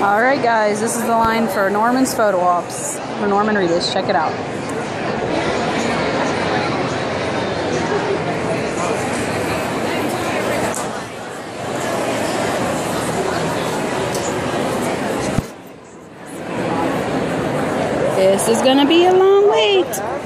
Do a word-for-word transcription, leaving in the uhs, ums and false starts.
Alright guys, this is the line for Norman's photo ops. For Norman Reedus. Check it out. This is gonna be a long wait.